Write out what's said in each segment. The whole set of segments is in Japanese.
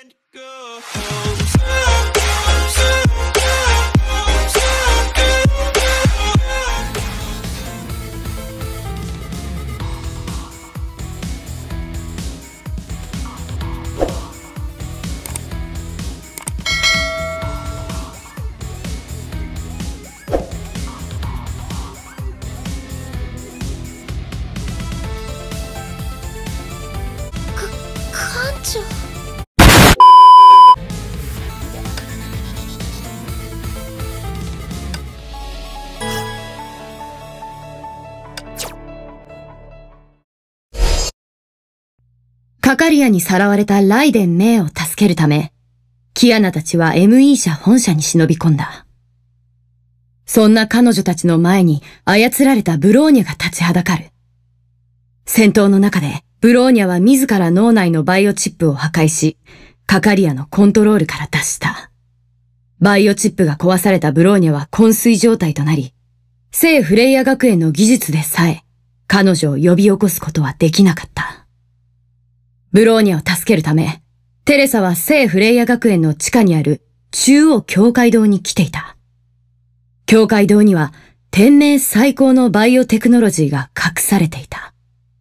カカリアにさらわれたライデン・メイを助けるため、キアナたちは ME 社本社に忍び込んだ。そんな彼女たちの前に操られたブローニャが立ちはだかる。戦闘の中で、ブローニャは自ら脳内のバイオチップを破壊し、カカリアのコントロールから脱した。バイオチップが壊されたブローニャは昏睡状態となり、聖フレイヤ学園の技術でさえ、彼女を呼び起こすことはできなかった。ブローニャを助けるため、テレサは聖フレイヤ学園の地下にある中央教会堂に来ていた。教会堂には天命最高のバイオテクノロジーが隠されていた。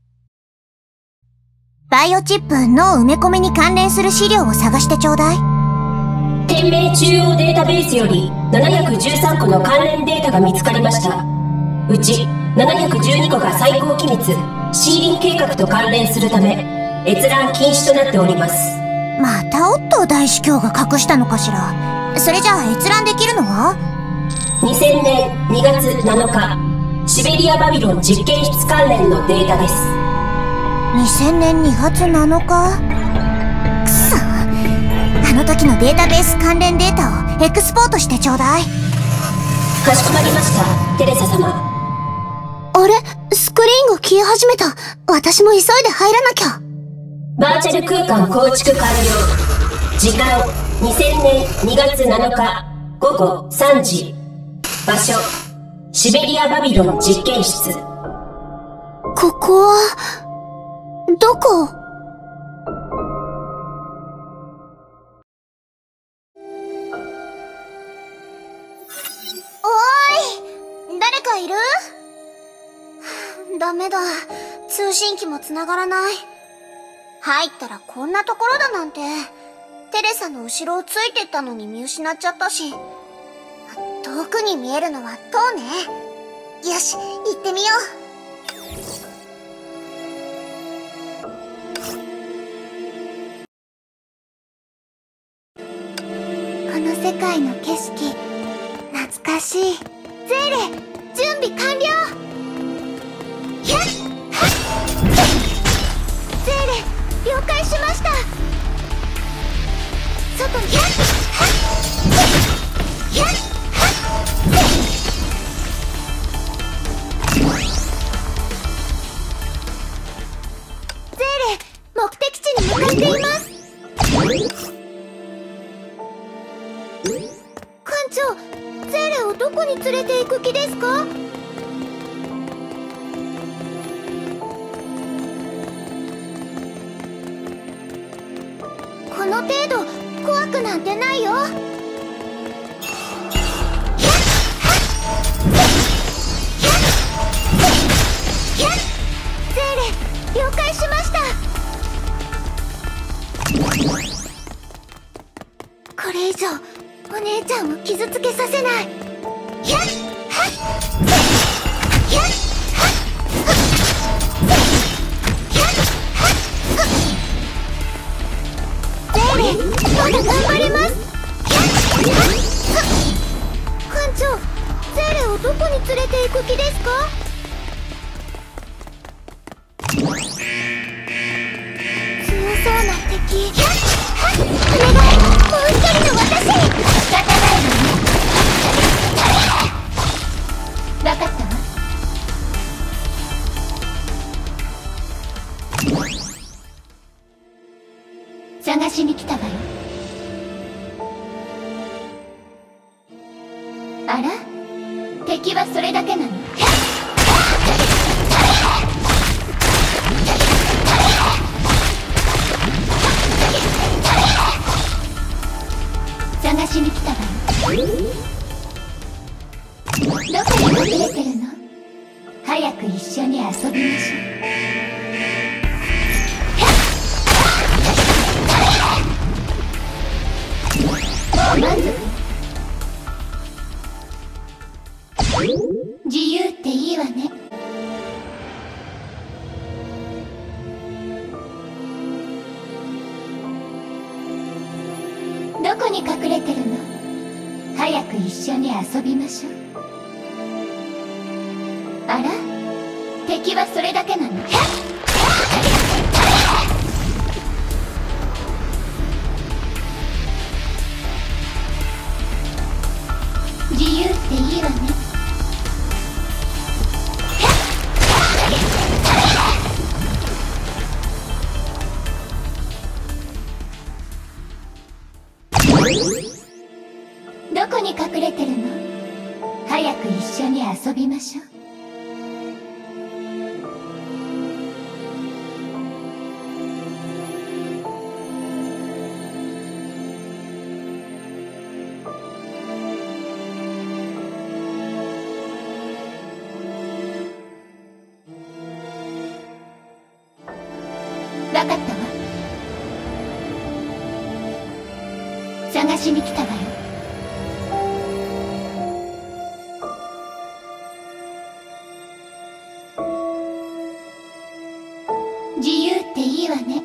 バイオチップ脳埋め込みに関連する資料を探してちょうだい。 天命中央データベースより713個の関連データが見つかりました。うち712個が最高機密、シーリン計画と関連するため、閲覧禁止となっております。 またオットー大司教が隠したのかしら。それじゃあ閲覧できるのは 2000年2月7日、シベリア・バビロン実験室関連のデータです。 2000年2月7日。くそ、あの時のデータベース関連データをエクスポートしてちょうだい。 かしこまりました、テレサ様。 あれ、スクリーンが消え始めた。私も急いで入らなきゃ。 バーチャル空間構築完了。時間2000年2月7日午後3時。場所シベリア・バビロン実験室。 ここはどこ？おーい、誰かいる？ダメだ、通信機も繋がらない。入ったらこんなところだなんて。テレサの後ろをついてったのに見失っちゃったし。遠くに見えるのは塔ね。よし、行ってみよう。この世界の景色、懐かしい。ゼーレ、準備完了。ひゃっはっ。ゼーレ、了解しました。外に、ひゃっはっひゃっはっ。ゼーレ、目的地に向かっています。艦長、ゼーレをどこに連れて行く気ですか？この程度怖くなんてないよ。ゼーレ、了解しました。これ以上お姉ちゃんを傷つけさせない。ひゃっはっひゃっはっゼーレ、まだ頑張れます。艦長、ゼーレをどこに連れて行く気ですか？強そうな敵。お願い、もう一人の私。仕方ないのね。分かったわ。探しに来たわよ。あら？敵はそれだけなの？ こに隠れてるの？早く一緒に遊びましょう。あら？敵はそれだけなの？自由っていいわね。どこに隠れてるの？早く一緒に遊びましょう。わかったわ。探しに来たわよ。自由っていいわね。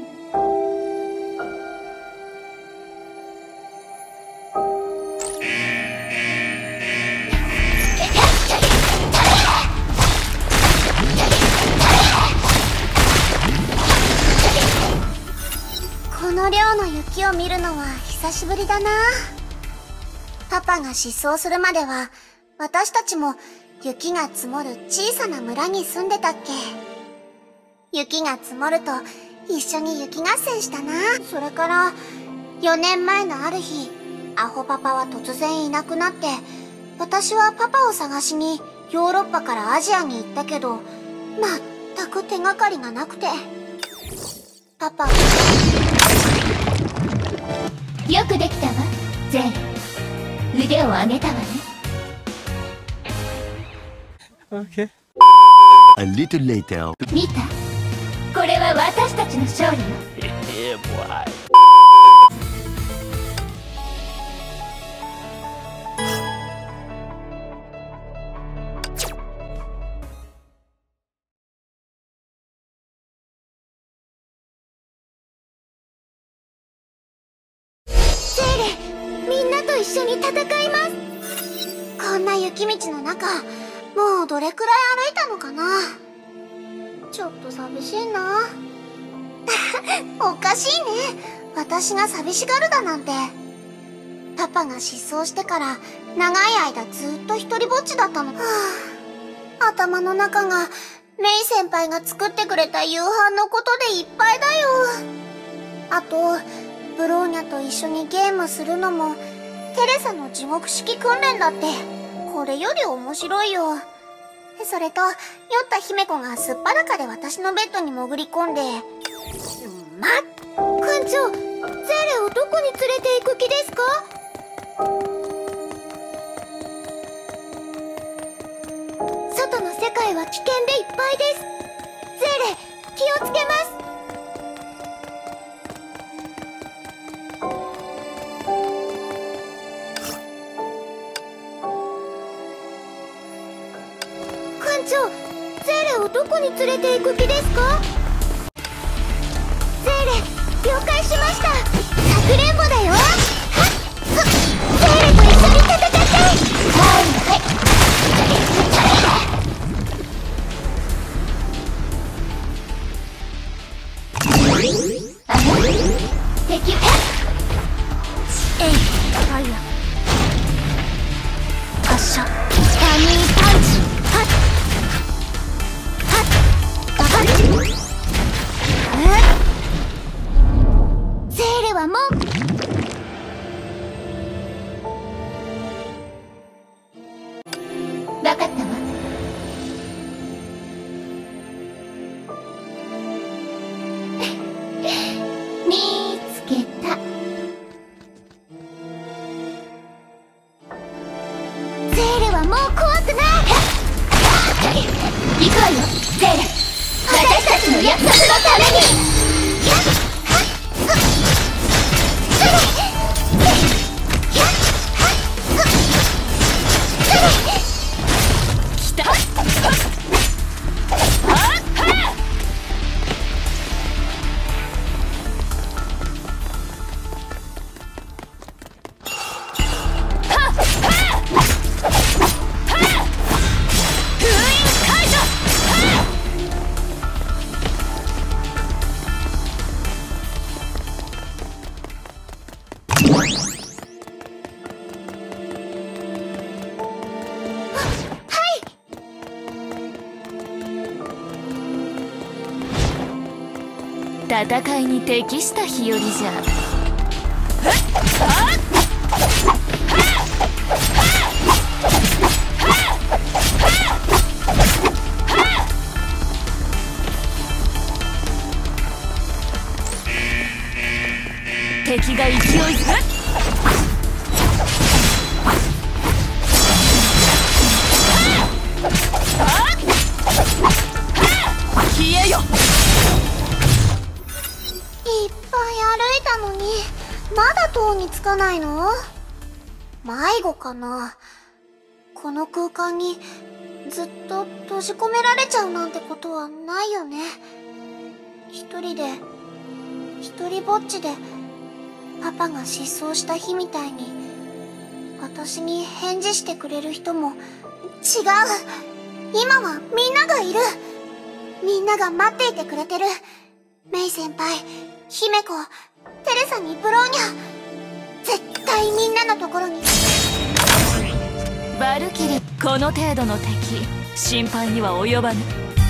この量の雪を見るのは久しぶりだな。パパが失踪するまでは私たちも雪が積もる小さな村に住んでたっけ。雪が積もると一緒に雪合戦したな。それから4年前のある日、アホパパは突然いなくなって、私はパパを探しにヨーロッパからアジアに行ったけど、全く手がかりがなくて。パパよくできたわ、ゼーレ。腕を上げたわね。 Okay. A little later. 見た？これは私たちの勝利よ。 Yeah, boy. みんなと一緒に戦います。こんな雪道の中、もうどれくらい歩いたのかな。ちょっと寂しいな。おかしいね。私が寂しがるだなんて。パパが失踪してから長い間ずっと一人ぼっちだったの。頭の中がレイ先輩が作ってくれた夕飯のことでいっぱいだよ。あとブローニャと一緒にゲームするのもテレサの地獄式訓練だって、これより面白いよ。それと酔った姫子がすっぱだかで私のベッドに潜り込んで、館長、ゼーレをどこに連れて行く気ですか？外の世界は危険でいっぱいです。ゼーレ、気をつけます。館長、ゼーレをどこに連れて行く気ですか？ゼーレ、了解しました。かくれんぼだよ。ゼーレと一緒に戦って。敵ファイヤー発射、ダミーパンチ、ダバッチ。ゼーレはもう分かったわ。見つけた。ゼーレはもう怖くない。行くわよ、ゼーレ。私たちの約束のために。 戦いに適した日和じゃ。敵が勢いづく。消えよ。 いっぱい歩いたのにまだ塔に着かないの？迷子かな？この空間にずっと閉じ込められちゃうなんてことはないよね。一人ぼっちでパパが失踪した日みたいに私に返事してくれる人も。違う、今はみんながいる。みんなが待っていてくれてる。メイ先輩、姫子、テレサにブローニャ。絶対みんなのところに。 バルキリー、この程度の敵、心配には及ばぬ。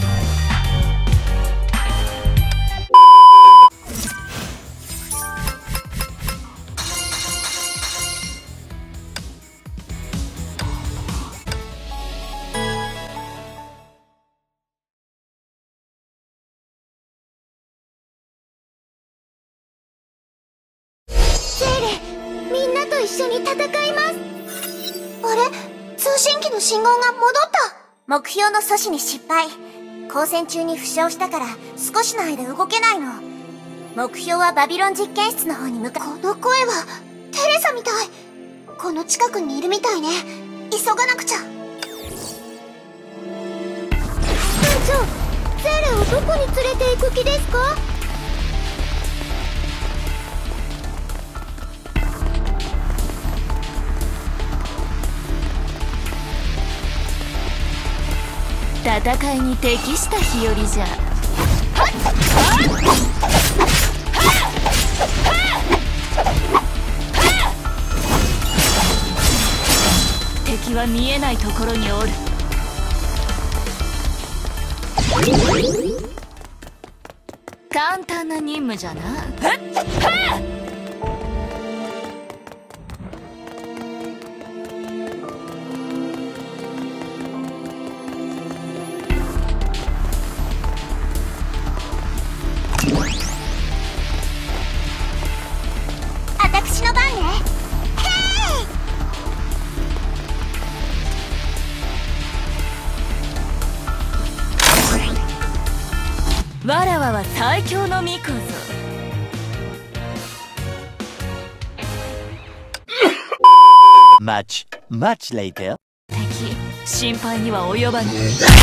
みんなと一緒に戦います。あれ？通信機の信号が戻った。目標の阻止に失敗。交戦中に負傷したから少しの間動けないの。目標はバビロン実験室の方に向かう。この声はテレサみたい。この近くにいるみたいね。急がなくちゃ。艦長、ゼーレをどこに連れて行く気ですか？ 戦いに適した日和じゃ。敵は見えないところにおる。簡単な任務じゃな。 私の番ね。 わらわは最強の巫女ぞ。 Much later. 敵、心配には及ばぬ。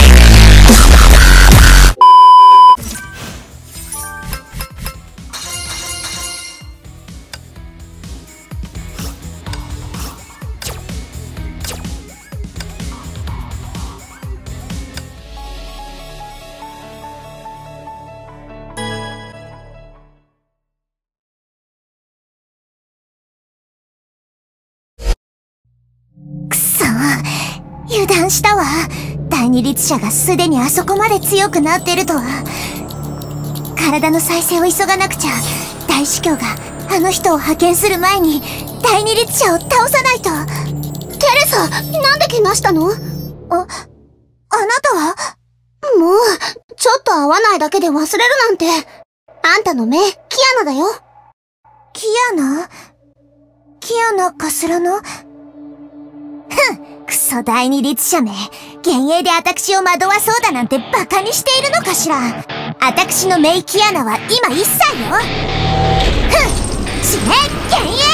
油断したわ。第二律者がすでにあそこまで強くなってるとは。体の再生を急がなくちゃ。大司教があの人を派遣する前に第二律者を倒さないと。テレサ、なんで怪我したの？あなたは？もう、ちょっと会わないだけで忘れるなんて。あんたの目、キアナだよ。キアナかすらの？クソ第二律者め。幻影で私を惑わそうだなんてバカにしているのかしら。私のメイキアナは今1歳よ。死ね、幻影！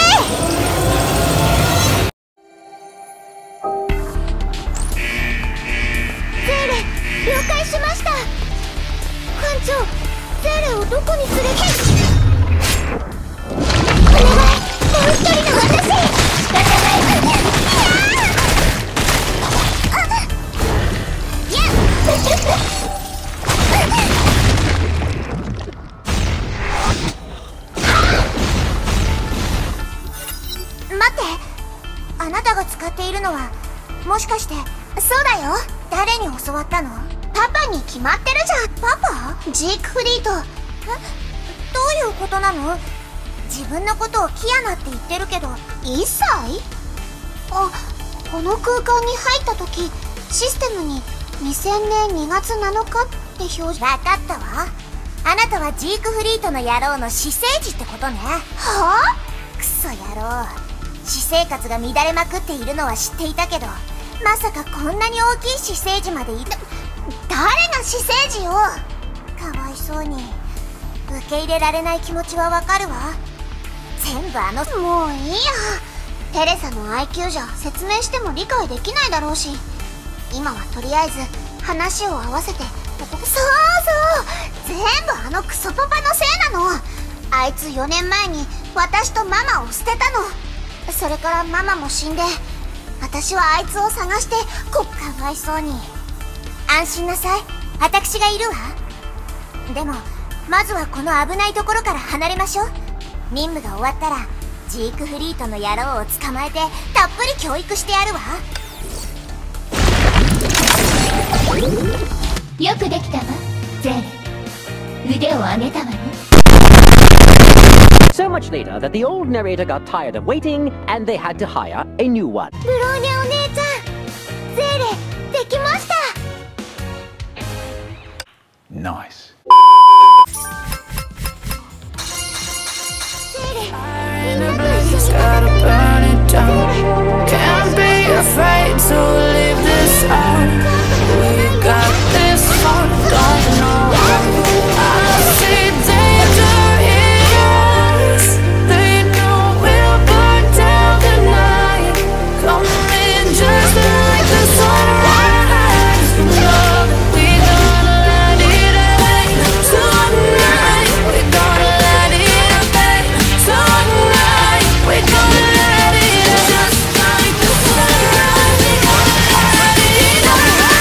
ゼーレ、了解しました。艦長、ゼーレをどこに連れて？お願い、もう一人の私！仕方ないわね。 なたが使っているのはもしかして。そうだよ。誰に教わったの？パパに決まってるじゃん。パパ？ジークフリート。どういうことなの？自分のことをキアナって言ってるけど1歳？あ、この空間に入った時システムに2000年2月7日って表示。分かったわ。あなたはジークフリートの野郎の私生児ってことね。はぁ？クソ野郎。私生活が乱れまくっているのは知っていたけど、まさかこんなに大きい私生児までいた。誰が私生児よ。かわいそうに。受け入れられない気持ちはわかるわ。全部もういいや。テレサの IQ じゃ説明しても理解できないだろうし、今はとりあえず話を合わせて。そうそう、全部あのクソパパのせいなの。あいつ4年前に私とママを捨てたの。それからママも死んで、私はあいつを探して。かわいそうに。安心なさい、私がいるわ。でもまずはこの危ないところから離れましょう。任務が終わったらジークフリートの野郎を捕まえてたっぷり教育してやるわ。 よくできたわ、ゼーレ。腕を上げたわね。 So much later that the old narrator got tired of waiting and they had to hire a new one. ブローニャお姉ちゃん、ゼーレできました。 Nice. Gotta burn it down. Can't be afraid to leave this out. We got this far, don't know how. I see danger in us. They know we'll burn down the night. Coming just like the sunrise. You know that we gonna let it away tonight. We gonna let it away tonight. We gonna let it just like the sunrise. We gonna let it away.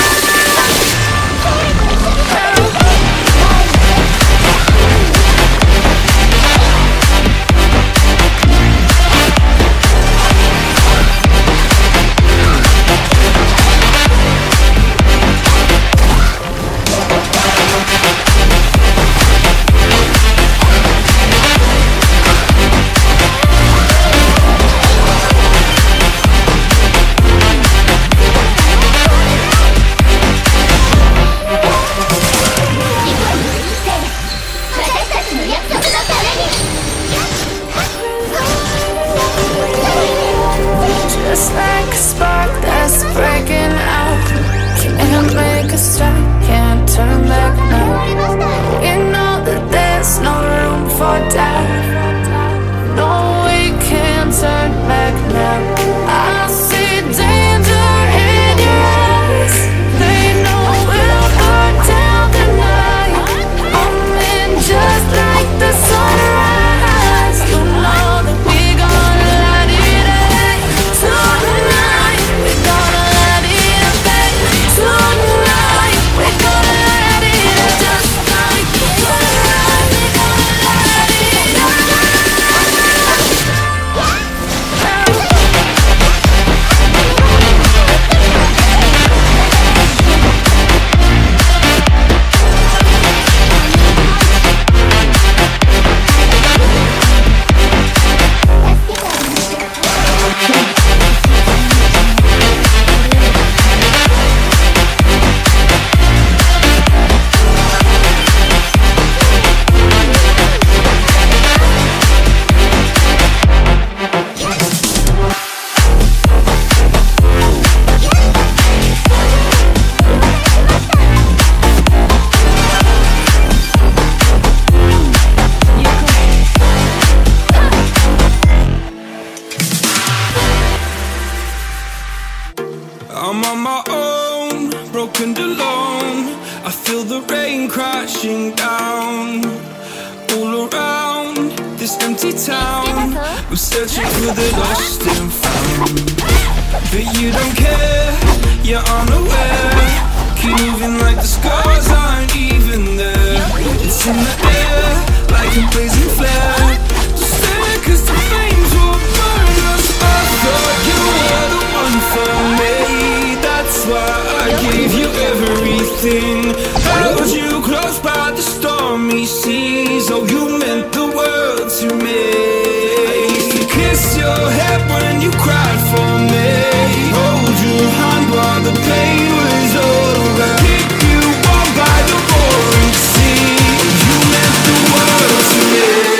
Just like a spark that's breaking out. Can't make a stop, can't turn back now. You know that there's no room for doubt. No, we can't turn back now. I see danger in your eyes. They know we'll burn down the night. I'm in just like the sunrise. You know that we gonna let it away tonight. We gonna let it away tonight. We gonna let it just like the sunrise. We gonna let it away. I'm on my own, broken and alone. I feel the rain crashing down all around this empty town. I'm searching for the lost and found, but you don't care, you're unaware. Keep moving like the scars aren't even there. It's in the air, like a blazing flare. Just stare, cause the flames will burn us. I thought you everything. Held you close by the stormy seas. Oh, you meant the world to me. I used to kiss your head when you cried for me. Hold your hand while the pain was over. Keep you warm by the roaring sea. You meant the world to me.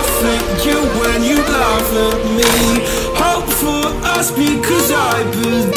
Because I believe